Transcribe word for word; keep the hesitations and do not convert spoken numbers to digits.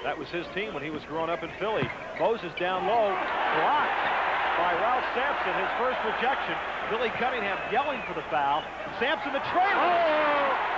That was his team when he was growing up in Philly. Moses down low, blocked by Ralph Sampson, his first rejection. Billy Cunningham yelling for the foul. Sampson the trailer. Oh!